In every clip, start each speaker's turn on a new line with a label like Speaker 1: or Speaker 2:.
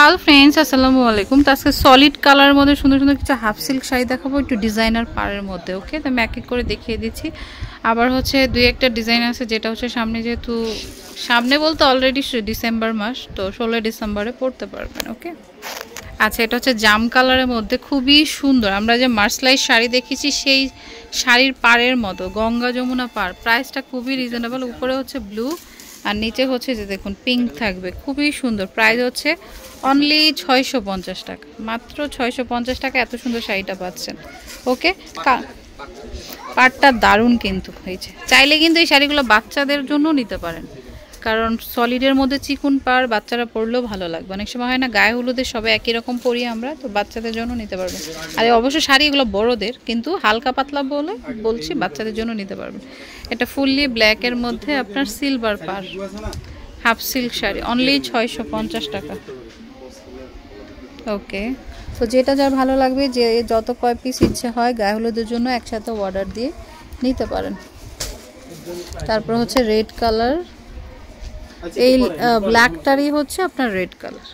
Speaker 1: Hello friends, আসসালামু আলাইকুম। তো আজকে সলিড কালারের মধ্যে সুন্দর সুন্দর কিছু হাফ সিল্ক শাড়ি দেখাবো, একটু ডিজাইনার পাড়ের মধ্যে। ওকে, তো আমি এক এক করে দেখিয়ে দিচ্ছি। আবার হচ্ছে দুই একটা ডিজাইন আছে, যেটা হচ্ছে সামনে, যেহেতু সামনে বলতে অলরেডি ডিসেম্বর মাস, তো 16 ডিসেম্বরে পড়তে পারবেন। ওকে, আচ্ছা, এটা হচ্ছে জাম কালারের মধ্যে খুবই সুন্দর। আমরা যে মার্সলাইজ শাড়ি দেখেছি সেই শাড়ির পাড়ের মতো, গঙ্গা যমুনা পাড়। প্রাইসটা খুবই রিজনেবল। উপরে হচ্ছে ব্লু আর নিচে হচ্ছে যে দেখুন পিঙ্ক থাকবে, খুবই সুন্দর। প্রাইস হচ্ছে অনলি 650 টাকা, মাত্র 650 টাকা এত সুন্দর শাড়িটা পাচ্ছেন। ওকে, পাড়টা দারুণ কিন্তু হয়েছে। চাইলে কিন্তু এই শাড়িগুলো বাচ্চাদের জন্য নিতে পারেন, কারণ সলিডের মধ্যে চিকুন পাড় বাচ্চারা পরলেও ভালো লাগবে। অনেক সময় হয় না গায়ে হলুদে সবাই একই রকম পরি আমরা, তো বাচ্চাদের জন্য নিতে পারবেন। আর অবশ্য শাড়িগুলো বড়দের, কিন্তু হালকা পাতলা বলছি বাচ্চাদের জন্য নিতে পারবেন। এটা ফুললি ব্ল্যাকের মধ্যে আপনার সিলভার পাড় হাফ সিল্ক শাড়ি, অনলি 650 টাকা। ওকে, তো যেটা যার ভালো লাগবে, যে যত কয় পিস ইচ্ছে হয় গায়ে হলুদের জন্য একসাথে অর্ডার দিয়ে নিতে পারেন। তারপর হচ্ছে রেড কালার, এই ব্ল্যাকটারই হচ্ছে আপনার রেড কালার,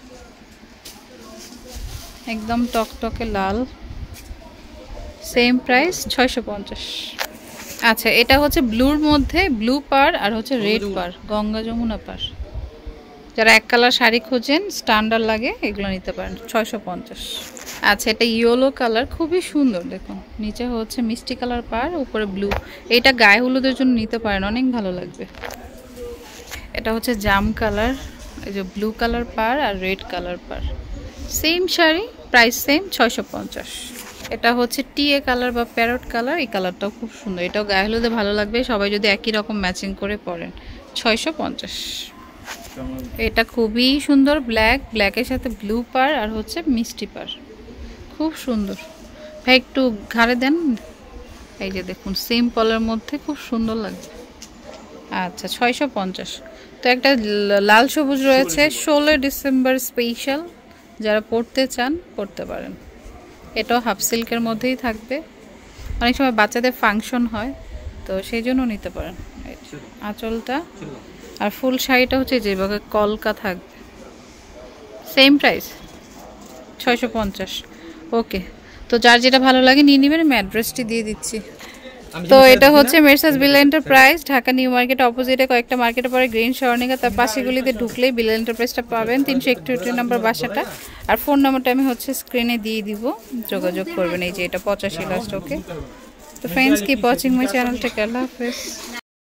Speaker 1: একদম টকটকে লাল। Same price 650। আচ্ছা, এটা হচ্ছে ব্লুর মধ্যে ব্লু পাড় আর হচ্ছে রেড পাড়, গঙ্গা যমুনা পাড়। যারা এক কালার শাড়ি খোঁজেন, স্ট্যান্ডার্ড লাগে, এগুলো নিতে পারেন 650। আচ্ছা, এটা ইয়েলো কালার, খুবই সুন্দর। দেখুন নিচে হচ্ছে মিষ্টি কালার পাড়, উপরে ব্লু। এটা গায়ে হলুদের জন্য নিতে পারেন, অনেক ভালো লাগবে। এটা হচ্ছে জাম কালার, এই যে ব্লু কালার পাড় আর রেড কালার পাড়, সেম শাড়ি, প্রাইস সেম 650। এটা হচ্ছে টিএ কালার বা প্যারট কালার, এই কালারটাও খুব সুন্দর। এটাও গায়ে হলুদে ভালো লাগবে, সবাই যদি একই রকম ম্যাচিং করে পরেন। 650। এটা খুবই সুন্দর, ব্ল্যাকের সাথে ব্লু পাড় আর হচ্ছে মিষ্টি পাড়, খুব সুন্দর। ভাই একটু ঘাড়ে দেন, এই যে দেখুন সিম্পলের মধ্যে খুব সুন্দর লাগবে। আচ্ছা, 650। তো একটা লাল সবুজ রয়েছে, 16 ডিসেম্বর স্পেশাল, যারা পড়তে চান পড়তে পারেন। এটাও হাফ সিল্কের মধ্যেই থাকবে, অনেক সময় বাচ্চাদের ফাংশন হয়, তো সেই জন্য নিতে পারেন। আঁচলটা আর ফুল শাড়িটা হচ্ছে যেভাবে কলকা থাকবে, সেম প্রাইস 650। ওকে, তো যার যেটা ভালো লাগে নিয়ে নেবেন। আমি অ্যাড্রেসটি দিয়ে দিচ্ছি। তো এটা হচ্ছে Messrs Bill Enterprise, Dhaka New Market অপোজিটে কয়েকটা মার্কেটের পরে গ্রিন স্বর্ণিকা, তার পাশেগুলিতে ঢুকলেই বিল এন্টারপ্রাইজটা পাবেন। 361 নম্বর বাসাটা, আর ফোন নাম্বারটা আমি হচ্ছে স্ক্রিনে দিয়ে দিব, যোগাযোগ করবেন। এই যে এটা 85 লাস্ট। ওকে, তো friends, keep watching my channel, take care, আল্লাহ হাফেজ।